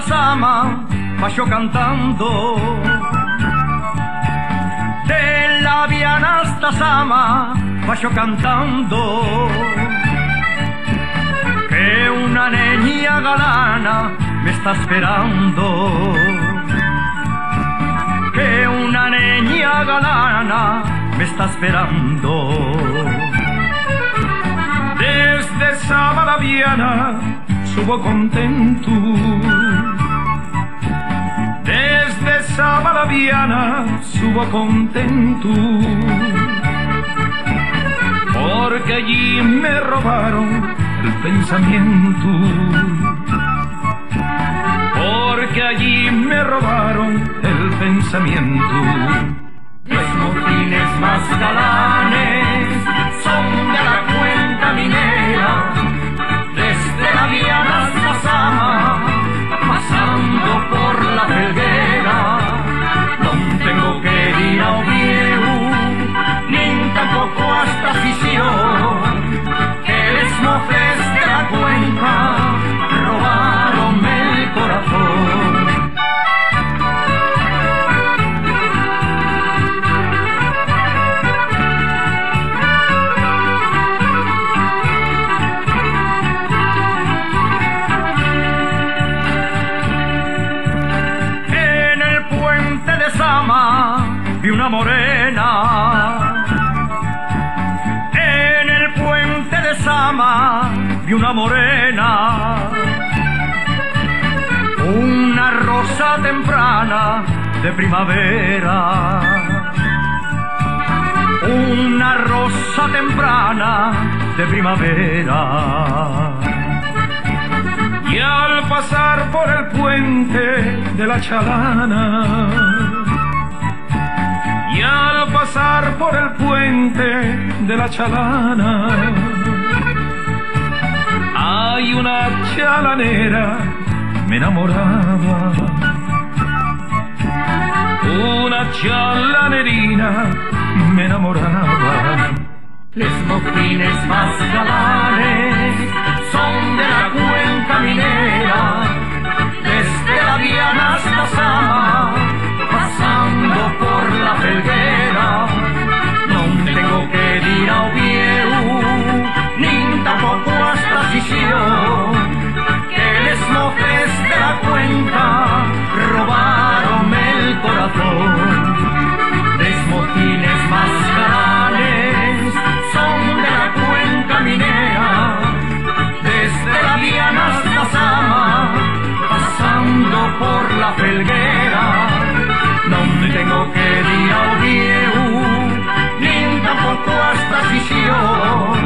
sama vaya cantando. De la Viana hasta Sama vaya cantando. Que una niña galana me está esperando. Que una niña galana me está esperando. Desde Sama a la Viana subo contento. Desde Sama a la Viana subo contento. Porque allí me robaron el pensamiento. Porque allí me robaron el pensamiento. Los motines más galanes son de la cuenca minera. Desde la Viana hasta Sama, pasando por la Felguera. No tengo que ir a Oviedo, ni tampoco hasta Fisión. Que les mofes de la cuenca robaronme el corazón. Vi una morena en el puente de Sama, vi una morena, una rosa temprana de primavera, una rosa temprana de primavera. Y al pasar por el puente de la Chalana, y al pasar por el puente de la Chalana, hay una chalanera, me enamoraba. Una chalanerina me enamoraba. Les motines más galanes son de la cuenca minera. Desde la Viana hasta Sama, pasando por la Felguera. No tengo que ir a Oviedo, ni tampoco hasta Fisión. Que les mofes de la cuenca robaronme el corazón. Les motines más galanes son de la cuenca minera. Desde la Viana hasta Sama, pasando por la Felguera. No tengo que ir a Oviedo, ni tampoco hasta Fisión.